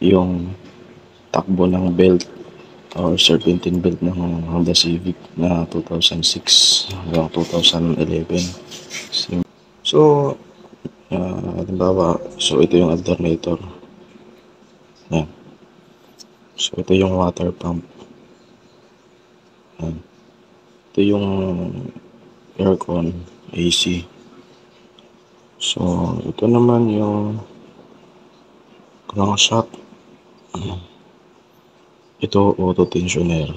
yung takbo ng belt or serpentine belt ng Honda Civic na 2006 hanggang 2011. So, halimbawa, so ito yung alternator. Yan. So, ito yung water pump. Yan. Ito yung aircon, AC. So, ito naman yung crankshaft. Ito, auto tensioner.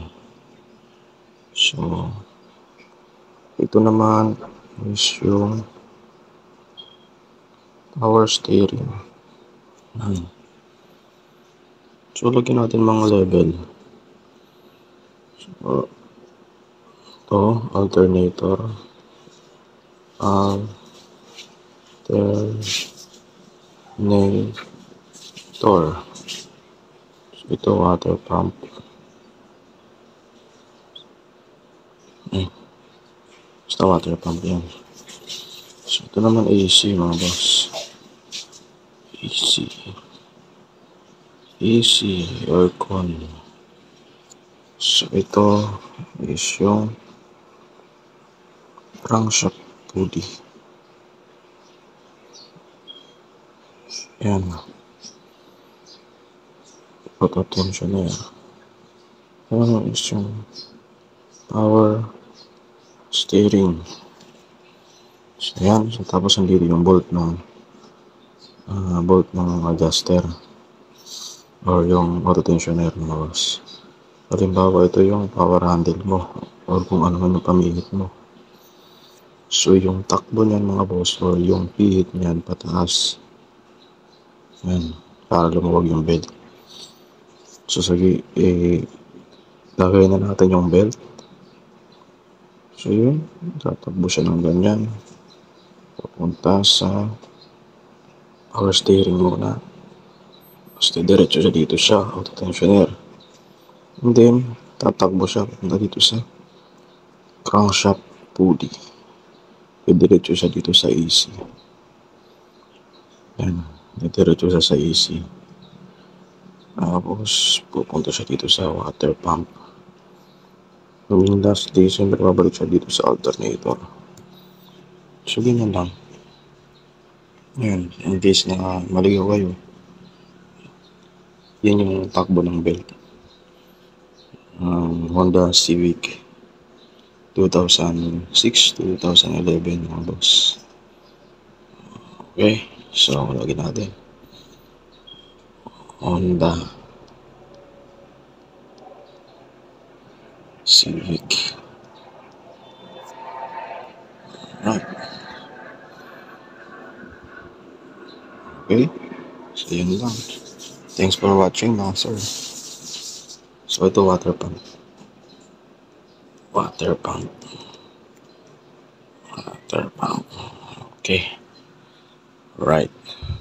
So, ito naman is yung power steering. So, lagyan natin mga level. So, ito, alternator. Alternator. So, ito, water pump. Basta water pump yan. So, ito naman AC, mga boss. AC, aircon. So, ito is yung crankshaft pulley. Yan. Auto tensioner. Ano is yung power steering. So, yan. So, tapos nandito yung bolt ng adjuster or yung auto tensioner, mga boss. Halimbawa, ito yung power handle mo or kung ano man yung pamihit mo. So, yung takbo niyan, mga boss, or yung pihit niyan pataas. Yan, para lumuwag yung belt. So, sige, lagay na natin yung belt. So, yun, tatakbo siya ng ganyan. Papunta sa power steering muna. Basta diretso siya dito siya, auto tensioner. And then, tatakbo siya papunta dito sa crankshaft pulley. Diretso siya dito sa AC. Yan, diretso siya sa AC. Tapos, pupunta siya dito sa water pump. Yung last day, siyempre babalik siya dito sa alternator. So, ganyan lang. Yan, in case na maligaw kayo. Yan yung takbo ng belt. Honda Civic 2006 to 2011, mga boss. Okay, so lagyan natin Honda Civic. Right. Okay, so yun lang. Thanks for watching, mga sir. So ito, water pump. Okay, right.